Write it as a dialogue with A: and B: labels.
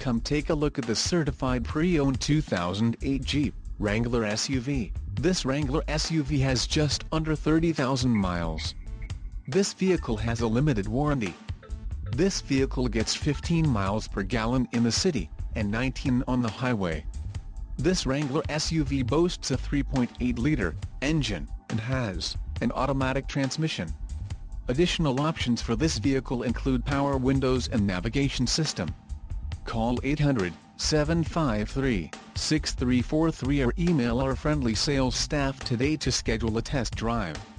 A: Come take a look at the certified pre-owned 2008 Jeep Wrangler SUV. This Wrangler SUV has just under 30,000 miles. This vehicle has a limited warranty. This vehicle gets 15 miles per gallon in the city, and 19 on the highway. This Wrangler SUV boasts a 3.8-liter engine, and has an automatic transmission. Additional options for this vehicle include power windows and navigation system. Call 800-753-6343 or email our friendly sales staff today to schedule a test drive.